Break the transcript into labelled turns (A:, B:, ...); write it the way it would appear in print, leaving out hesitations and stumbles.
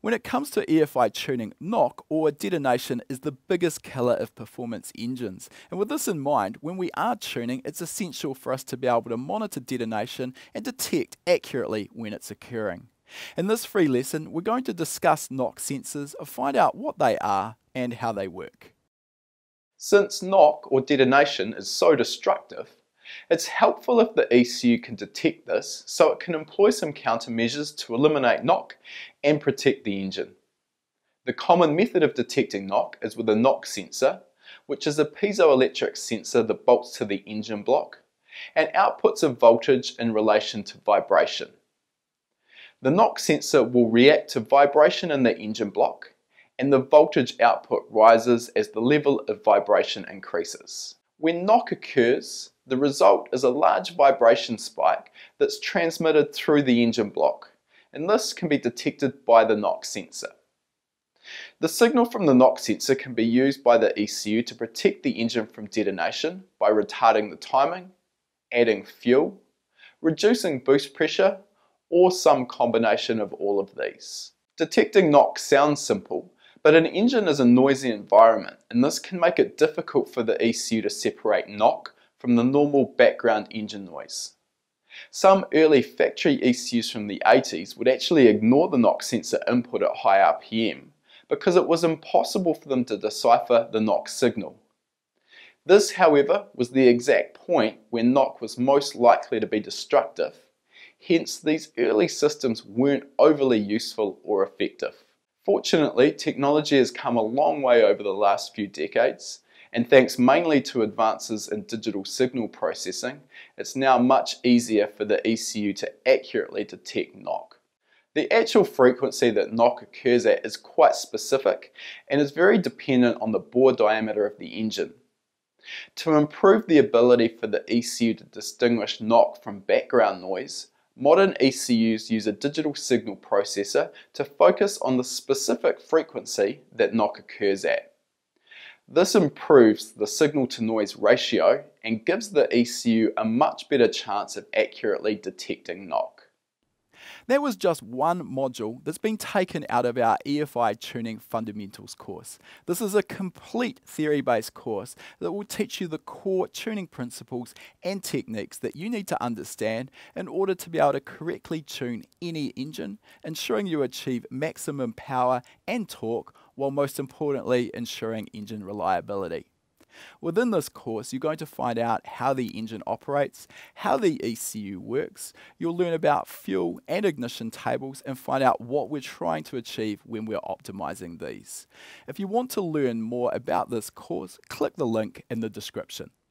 A: When it comes to EFI tuning, knock or detonation is the biggest killer of performance engines. And with this in mind, when we are tuning, it's essential for us to be able to monitor detonation and detect accurately when it's occurring. In this free lesson, we're going to discuss knock sensors, find out what they are and how they work.
B: Since knock or detonation is so destructive, it's helpful if the ECU can detect this so it can employ some countermeasures to eliminate knock and protect the engine. The common method of detecting knock is with a knock sensor, which is a piezoelectric sensor that bolts to the engine block and outputs a voltage in relation to vibration. The knock sensor will react to vibration in the engine block, and the voltage output rises as the level of vibration increases. When knock occurs, the result is a large vibration spike that's transmitted through the engine block, and this can be detected by the knock sensor. The signal from the knock sensor can be used by the ECU to protect the engine from detonation by retarding the timing, adding fuel, reducing boost pressure, or some combination of all of these. Detecting knock sounds simple, but an engine is a noisy environment, and this can make it difficult for the ECU to separate knock from the normal background engine noise. Some early factory ECUs from the 80s would actually ignore the knock sensor input at high RPM because it was impossible for them to decipher the knock signal. This, however, was the exact point when knock was most likely to be destructive. Hence, these early systems weren't overly useful or effective. Fortunately, technology has come a long way over the last few decades, and thanks mainly to advances in digital signal processing, it's now much easier for the ECU to accurately detect knock. The actual frequency that knock occurs at is quite specific and is very dependent on the bore diameter of the engine. To improve the ability for the ECU to distinguish knock from background noise, modern ECUs use a digital signal processor to focus on the specific frequency that knock occurs at. This improves the signal-to-noise ratio and gives the ECU a much better chance of accurately detecting knock.
A: That was just one module that's been taken out of our EFI Tuning Fundamentals course. This is a complete theory-based course that will teach you the core tuning principles and techniques that you need to understand in order to be able to correctly tune any engine, ensuring you achieve maximum power and torque, while most importantly ensuring engine reliability. Within this course, you're going to find out how the engine operates, how the ECU works, you'll learn about fuel and ignition tables and find out what we're trying to achieve when we're optimizing these. If you want to learn more about this course, click the link in the description.